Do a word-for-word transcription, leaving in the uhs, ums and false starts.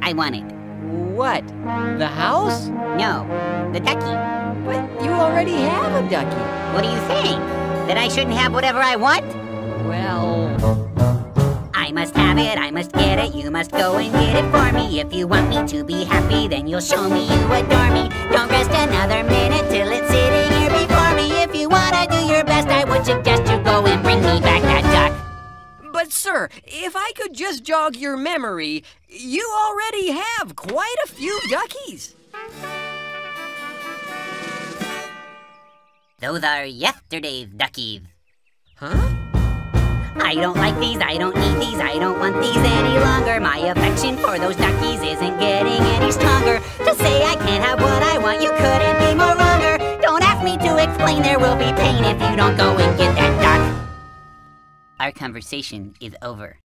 I want it. What? The house? No, the ducky. But you already have a ducky. What do you think? That I shouldn't have whatever I want? Well... I must have it, I must get it, you must go and get it for me. If you want me to be happy, then you'll show me you adore me. Don't rest another minute till it's sitting here before me. If you wanna do your best, I would suggest you go and bring me back that duck. But sir, if I could just jog your memory, you already have quite a few duckies. Those are yesterday's duckies. Huh? I don't like these, I don't need these, I don't want these any longer. My affection for those duckies isn't getting any stronger. To say I can't have what I want, you couldn't be more wronger. Don't ask me to explain, there will be pain if you don't go and get that duck. Our conversation is over.